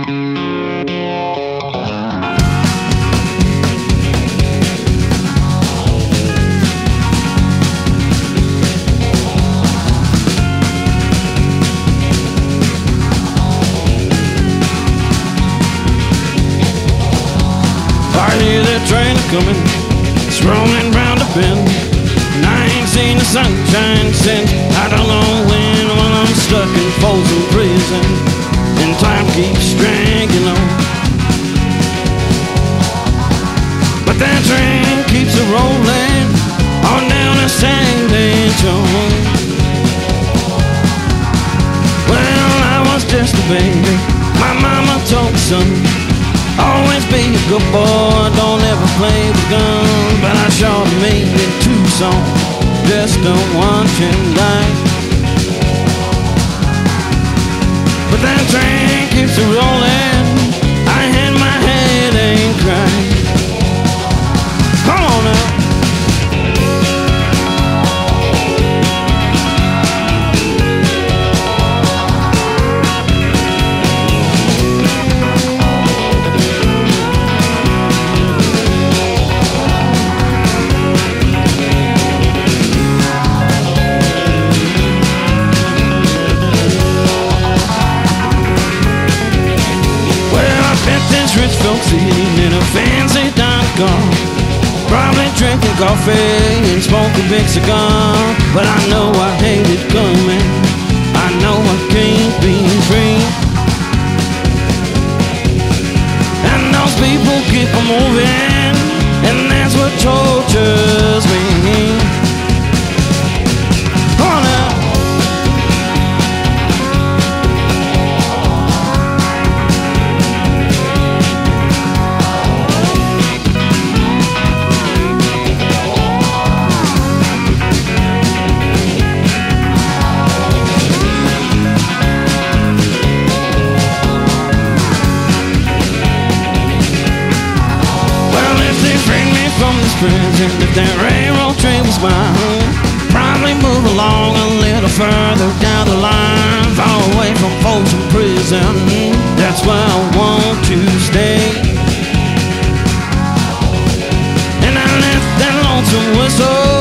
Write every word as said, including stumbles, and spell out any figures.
Train coming, it's rolling round the bend, and I ain't seen the sunshine since I don't know when. When I'm stuck in Folsom prison, and time keeps dragging on, but that train keeps a rolling on down to San Antonio. Well, I was just a baby. My mama told me, son, always be a good boy, don't ever play with guns. But I sure made it Tucson, just a watching light. But that train keeps a rolling, I had my head and cried. Come on now. Rich folks eating in a fancy dining car, probably drinking coffee and smoking a big cigar. But I know I hate it coming, I know I can't be free, and those people keep on moving, and that's what tortures me. Oh, now. Prison, if that railroad train was mine, probably move along a little further down the line, far away from Folsom prison. That's where I want to stay. And I left that lonesome whistle